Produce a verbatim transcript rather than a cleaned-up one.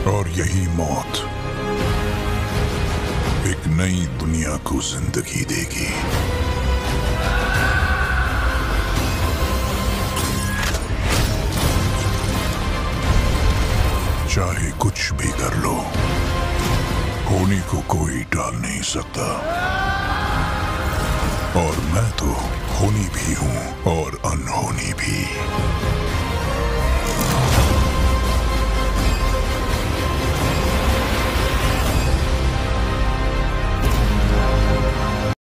और यही मौत एक नई दुनिया को जिंदगी देगी। चाहे कुछ भी कर लो, होनी को कोई टाल नहीं सकता। और मैं तो होनी भी हूं और अनहोनी भी।